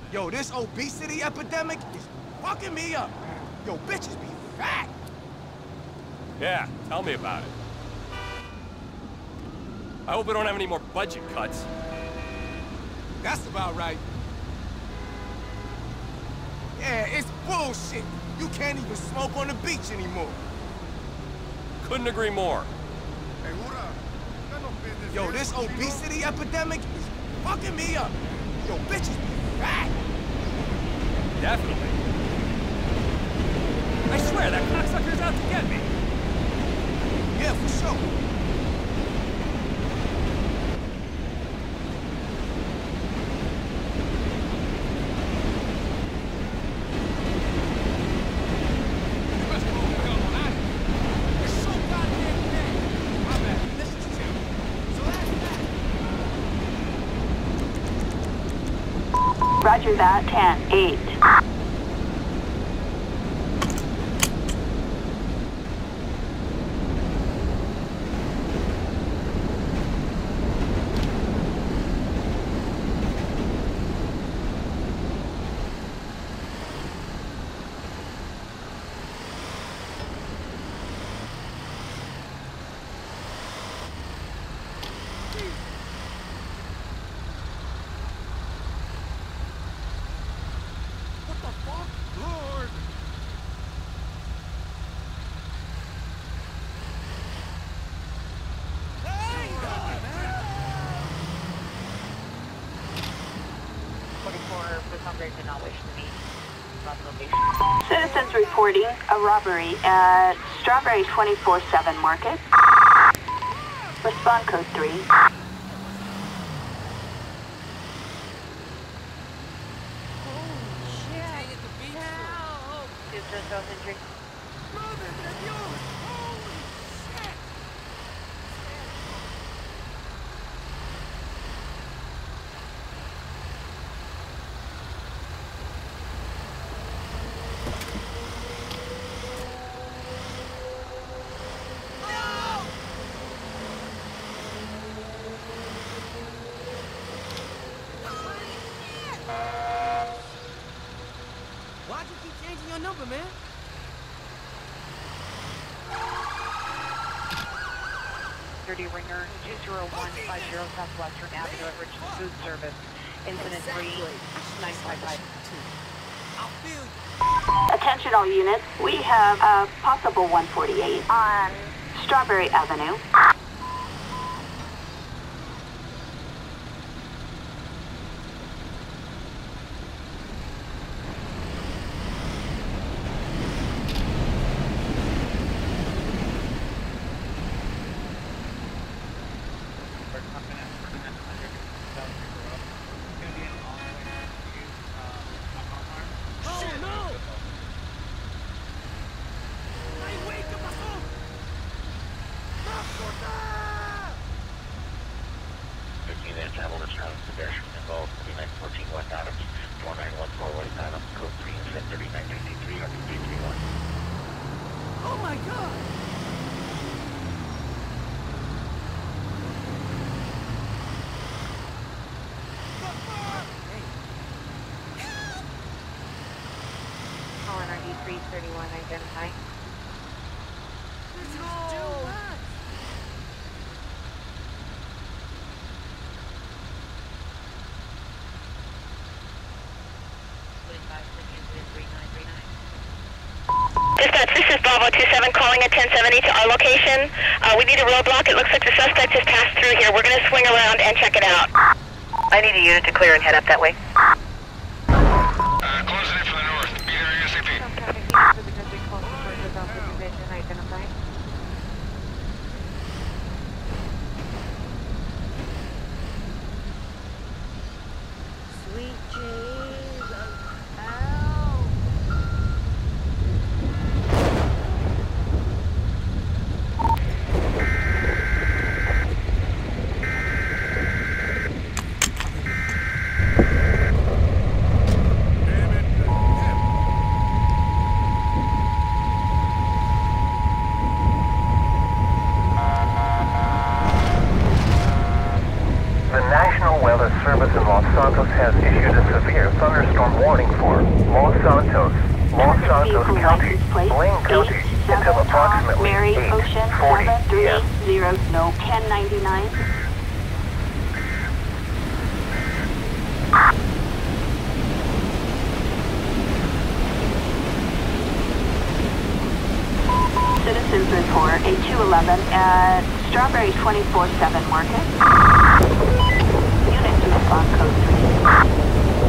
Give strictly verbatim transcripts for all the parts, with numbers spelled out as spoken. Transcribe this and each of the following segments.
Yo, this obesity epidemic is fucking me up. Yo, bitches be fat. Yeah, tell me about it. I hope we don't have any more budget cuts. That's about right. Yeah, it's bullshit. You can't even smoke on the beach anymore. Couldn't agree more. Yo, this obesity epidemic is fucking me up. Yo, bitches be fat. Definitely. I swear, that cocksucker's out to get me. Yeah, for sure. Roger that, ten eight. Citizens reporting a robbery at Strawberry twenty-four seven Market. Respond code three. Why'd you keep changing your number, man? thirty Ringer, two zero one five zero Southwestern Avenue at Richmond Food Service. Incident three nine five five. I'll feel you. Attention all units, we have a possible one forty-eight on Strawberry Avenue. Oh my god! Caller ninety-three thirty-one, identify. No! Dispatch, this is Bravo two seven calling at ten seventy to our location. Uh, we need a roadblock. It looks like the suspect just passed through here. We're going to swing around and check it out. I need a unit to clear and head up that way. Uh, closing in from the north. Be there ASAP. Identify. Sweet Jesus. Ow. National Weather Service in Los Santos has issued a severe thunderstorm warning for Los Santos, Los Santos County, Blaine County, until approximately Mary Ocean eight forty seven three p m zero, no ten ninety-nine. Citizens report a two eleven at Strawberry twenty-four seven Market. Units respond code three.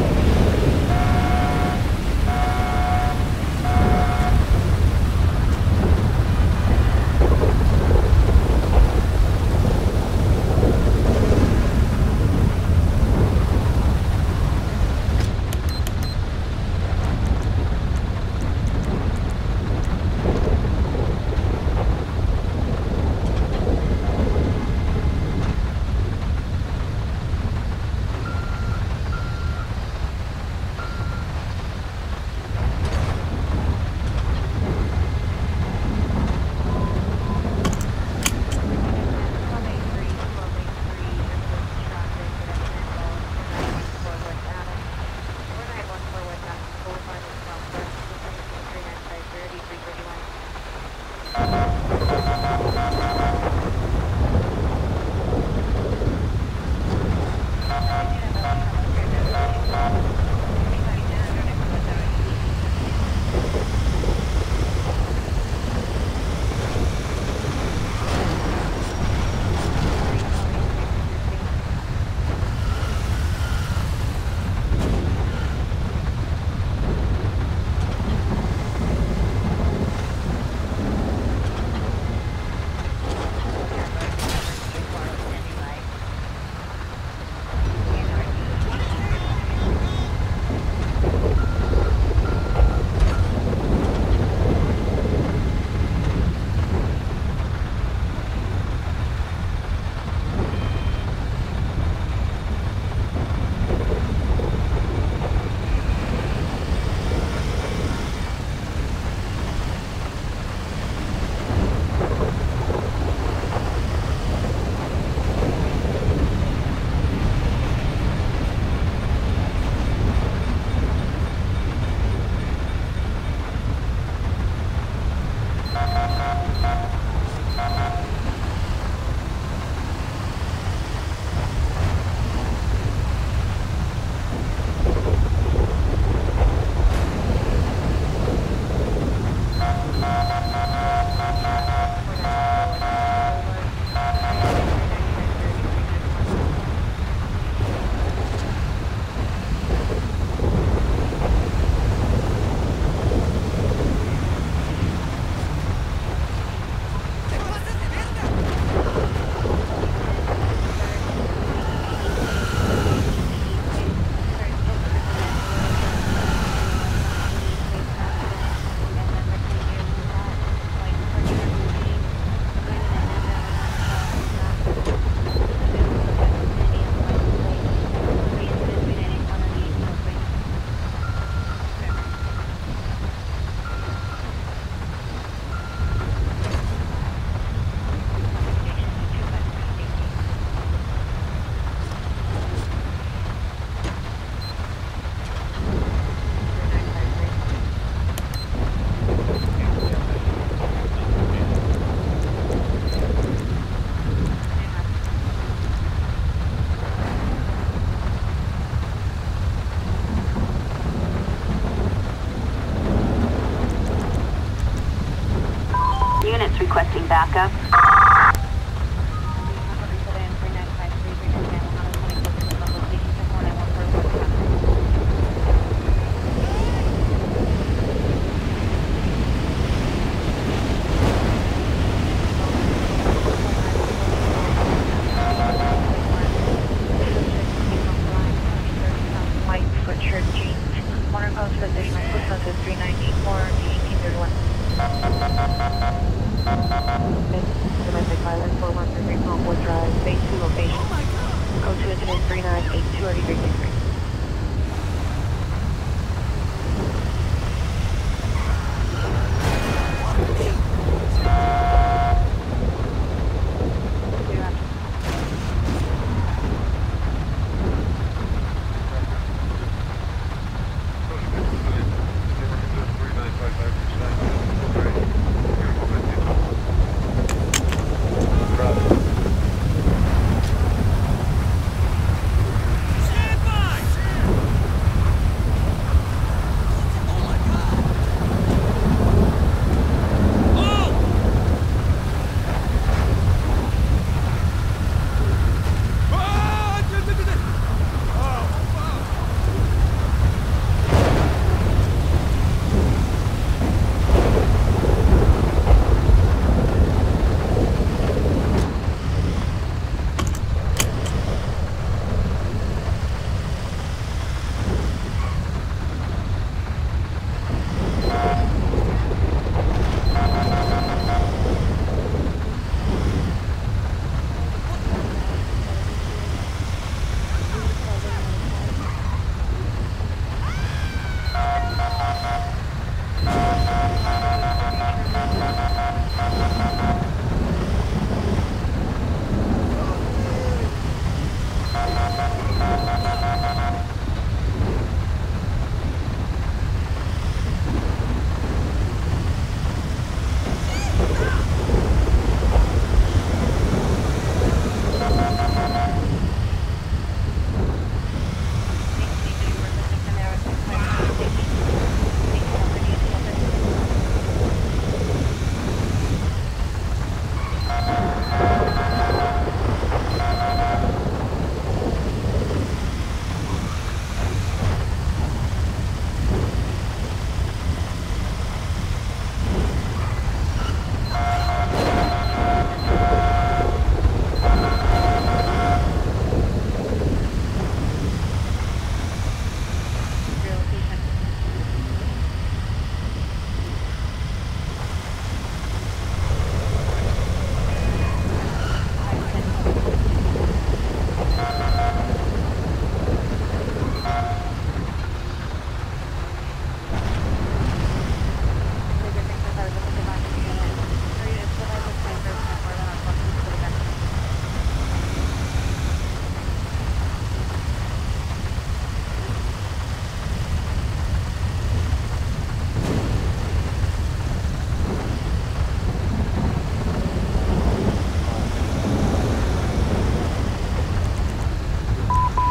Requesting backup.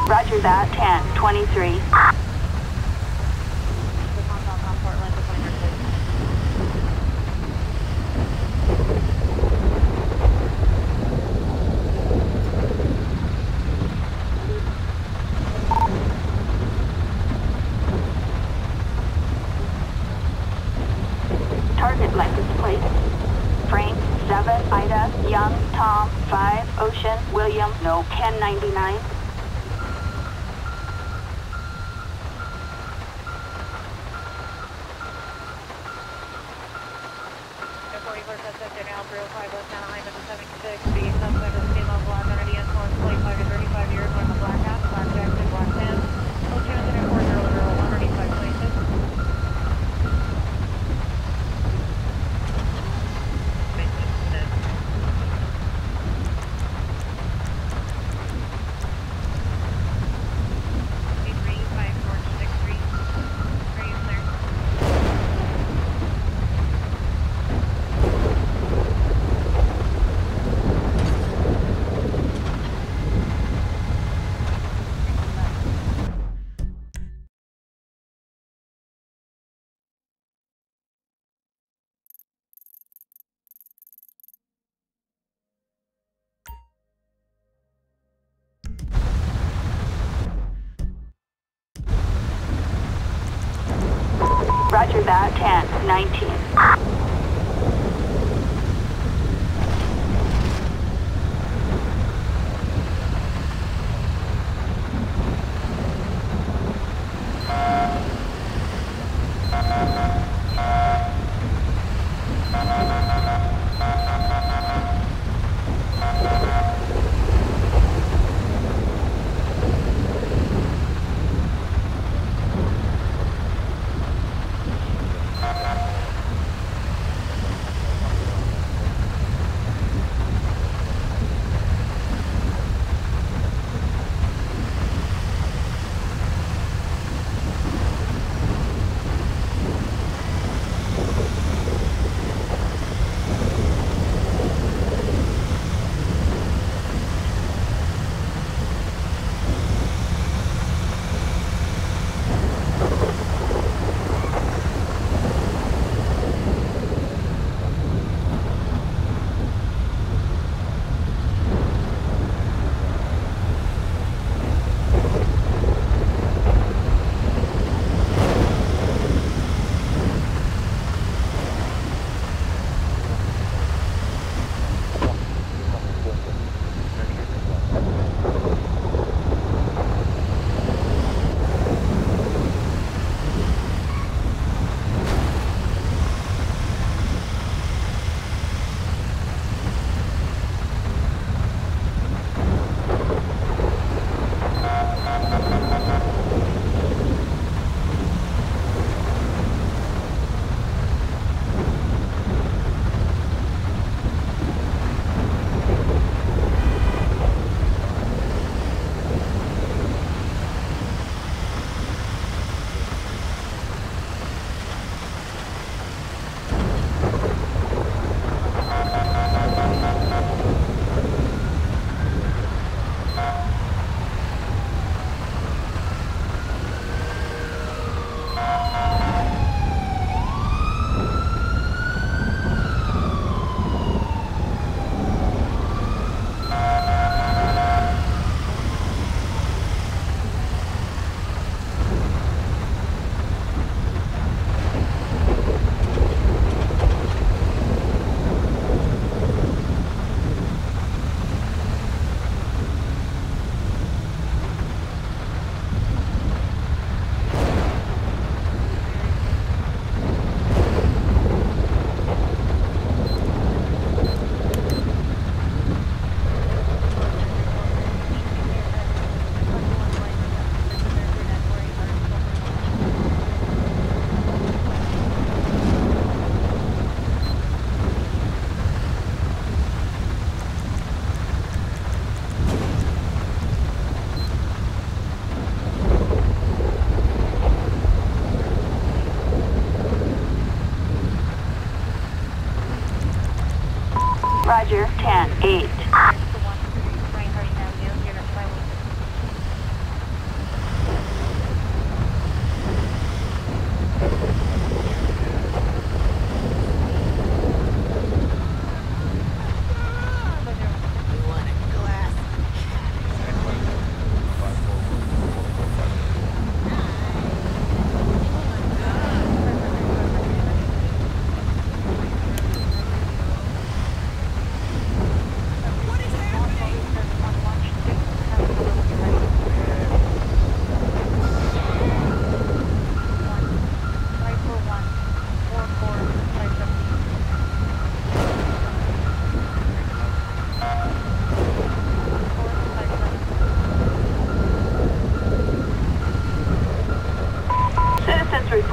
Roger that, ten twenty-three. The contact on Portland to twenty-three, please. Target license plate. Frank, seven, Ida, Young, Tom, five, Ocean, William, no, ten ninety-nine. forty-four suspect in L three oh five West Anaheim at the seventy-six. The suspect is female black under the influence, plate five to thirty-five years, wearing a black hat, black jacket, black pants. Located in four zero zero one thirty-five twenty-six. Roger that, ten nineteen.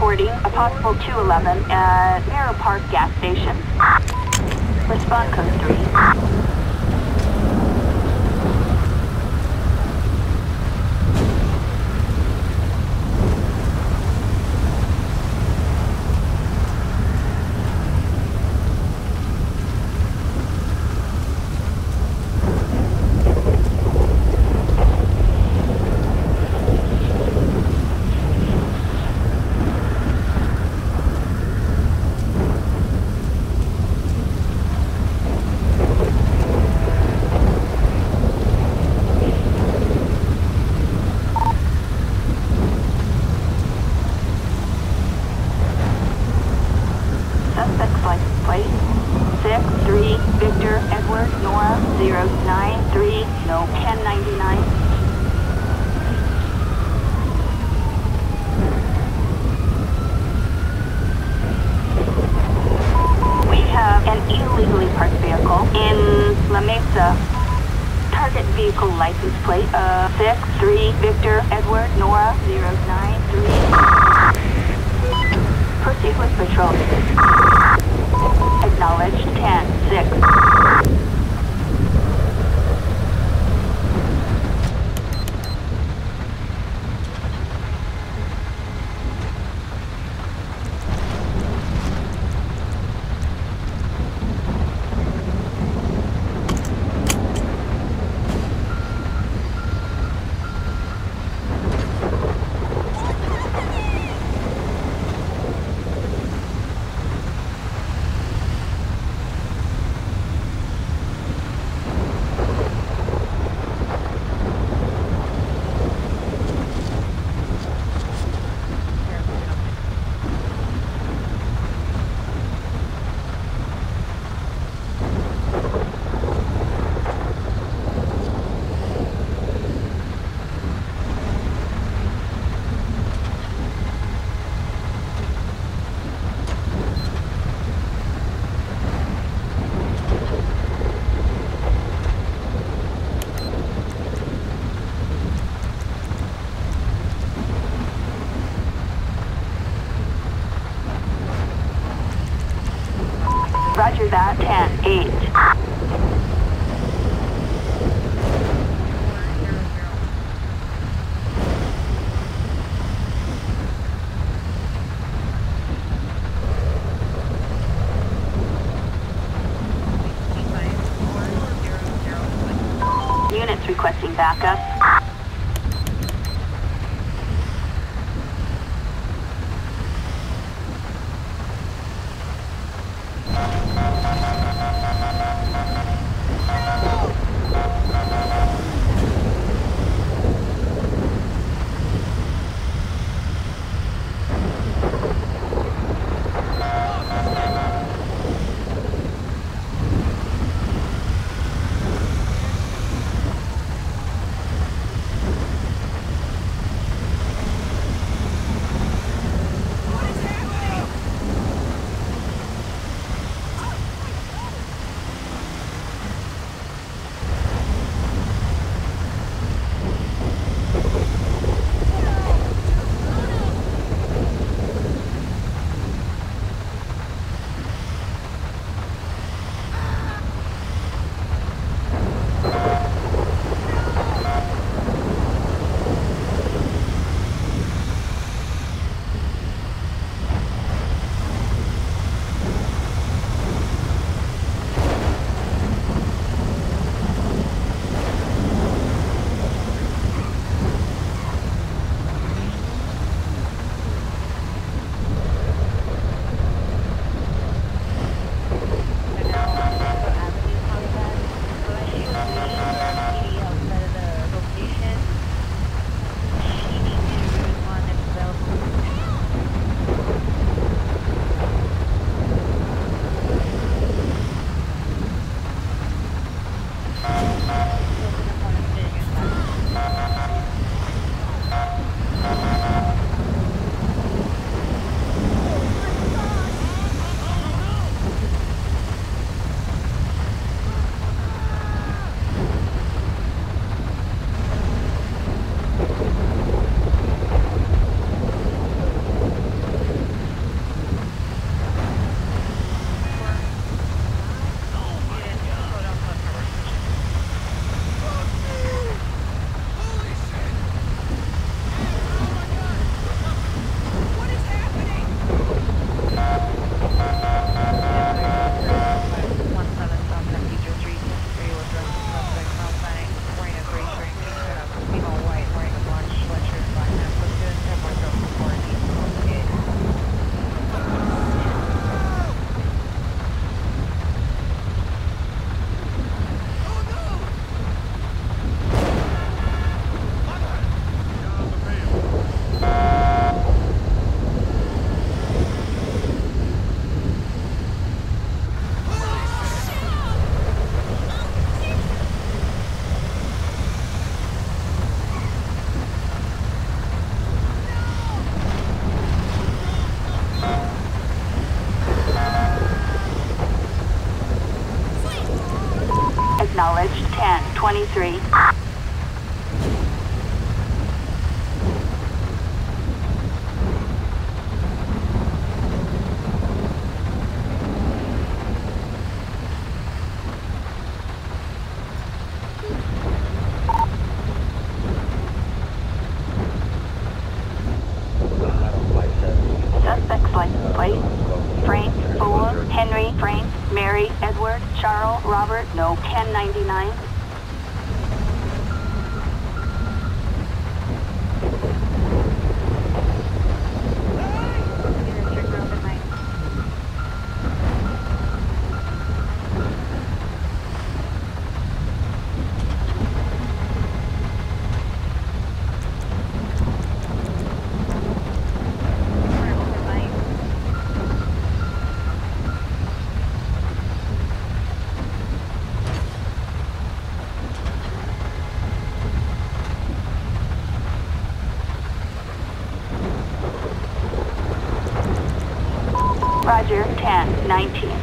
reporting a possible two eleven at Mirror Park gas station. Respond code three. Roger that, ten eight. Units requesting backup. Robert, no, ten ninety-nine. Roger, ten nineteen.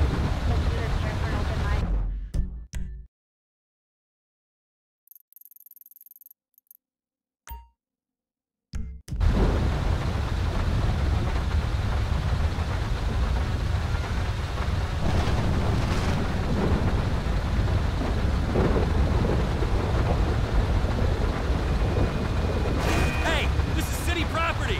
Hey, this is city property!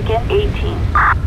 Lincoln eighteen.